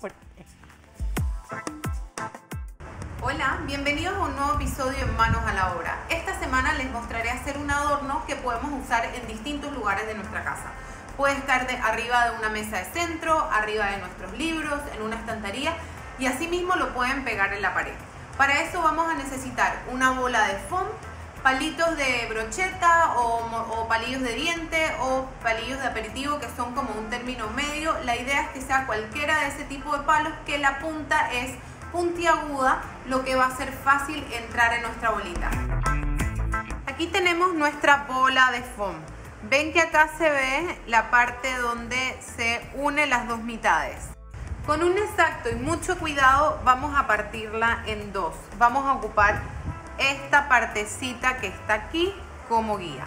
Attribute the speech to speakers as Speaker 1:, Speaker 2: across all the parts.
Speaker 1: Hola, bienvenidos a un nuevo episodio en Manos a la Obra. Esta semana les mostraré hacer un adorno que podemos usar en distintos lugares de nuestra casa. Puede estar arriba de una mesa de centro, arriba de nuestros libros, en una estantería y asimismo lo pueden pegar en la pared. Para eso vamos a necesitar una bola de foam, palitos de brocheta o palillos de diente o palillos de aperitivo, que son como un término medio. La idea es que sea cualquiera de ese tipo de palos, que la punta es puntiaguda, lo que va a ser fácil entrar en nuestra bolita. Aquí tenemos nuestra bola de foam. Ven que acá se ve la parte donde se unen las dos mitades. Con un exacto y mucho cuidado vamos a partirla en dos. Vamos a ocupar esta partecita que está aquí como guía.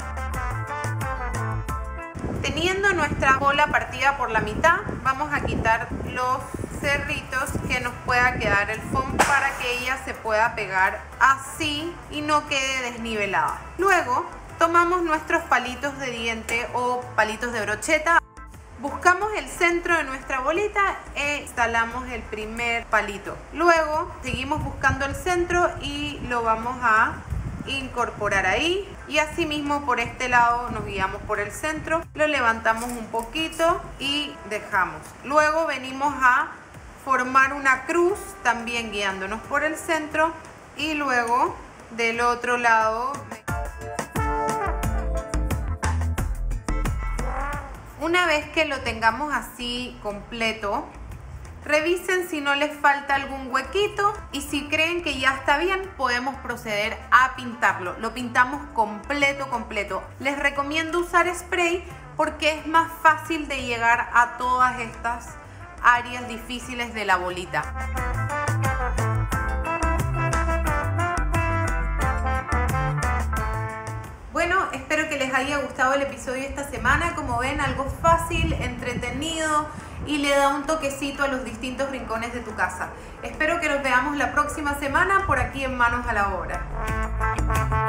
Speaker 1: Teniendo nuestra bola partida por la mitad, vamos a quitar los cerritos que nos pueda quedar el foam para que ella se pueda pegar así y no quede desnivelada. Luego tomamos nuestros palitos de diente o palitos de brocheta, buscamos el centro de nuestra bolita e instalamos el primer palito. Luego seguimos buscando el centro y lo vamos a incorporar ahí, y así mismo por este lado nos guiamos por el centro, lo levantamos un poquito y dejamos. Luego venimos a formar una cruz también guiándonos por el centro, y luego del otro lado. Una vez que lo tengamos así completo, revisen si no les falta algún huequito, y si creen que ya está bien, podemos proceder a pintarlo. Lo pintamos completo. Les recomiendo usar spray porque es más fácil de llegar a todas estas áreas difíciles de la bolita. Bueno, espero que les haya gustado el episodio de esta semana. Como ven, algo fácil, entretenido y le da un toquecito a los distintos rincones de tu casa. Espero que nos veamos la próxima semana por aquí en Manos a la Obra.